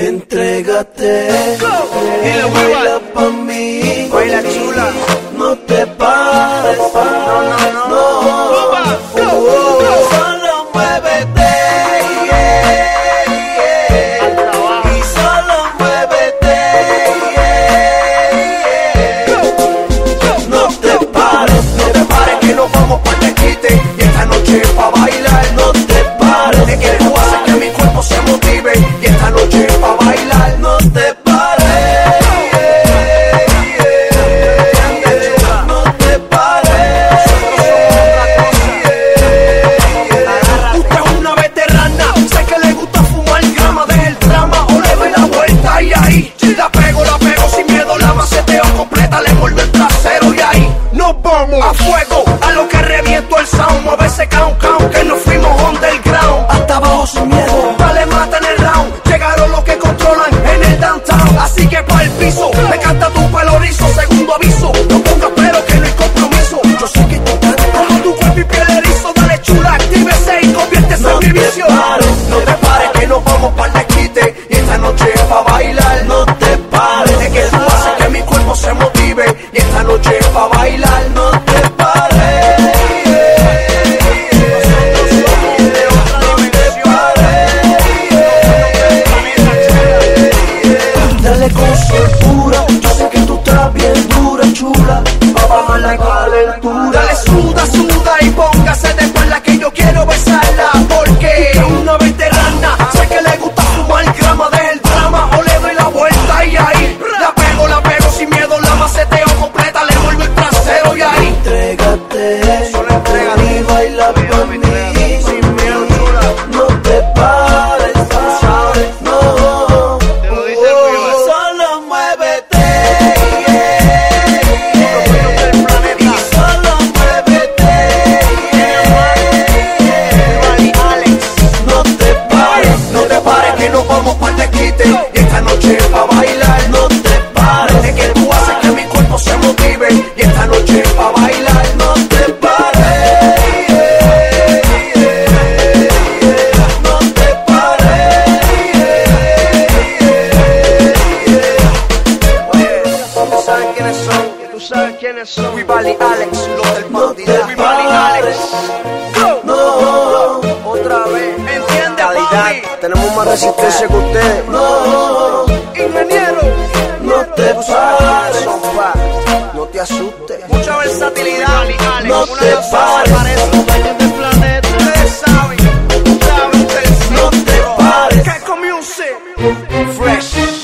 Entrégate, baila pa' mí, baila chula, no te pares, no, solo muévete, y solo muévete, no te pares, que nos vamos pa' el quite, y esta noche pa' bailar, no te pares, es que tú haces que mi cuerpo se motive, y esta noche pa' bailar, no te pares. A fuego, a lo que reviento el sound, mueve ese count, que nos fuimos underground. Hasta abajo sin miedo, dale, mata en el round. Llegaron los que controlan en el downtown. Así que pa' el piso, me canta tu pelo rizo. Segundo aviso, no pongas pero que no hay compromiso. Yo sé que tú estás como tu cuerpo y piel erizo. Dale chula, actívese y conviértese en mi vicio. No te pares, que nos vamos para el desquite, y esta noche es pa' bailar, no te pares. Es que tú haces que mi cuerpo se motive, y esta noche es pa' bailar, no te pares. Dale con soltura, yo sé que tú estás bien dura, chula, pa' bajar la calentura. Dale suda, suda y póngase de espalda que yo quiero besarla. Porque es una veterana, sé que le gusta fumar grama, deja el drama o le doy la vuelta y ahí la pego sin miedo, la maceteo completa, le vuelvo el trasero y ahí. Entrégate, solo entrégate y baila por mí, sin miedo, chula. no te pares, no, Te lo dice Ruiva. solo muévete, Planeta. y solo muévete, no te pares, que nos vamos para el desquite, y esta noche es pa' bailar, no te pares, Es que tú haces que mi cuerpo se motive, y esta noche es pa' bailar, no te pares, no te pares. tú sabes quiénes son, tú sabes quiénes son. Rival y Alex, los del No te Bandida. Rival y Alex, No, otra vez. Entiende, papi. Tenemos más resistencia que ustedes. no, Ingeniero, no te pares, No te asustes. mucha versatilidad. no Una te danza pares, parece los dueños del planeta. Ustedes saben, no te pares. Keiko Music, fresh.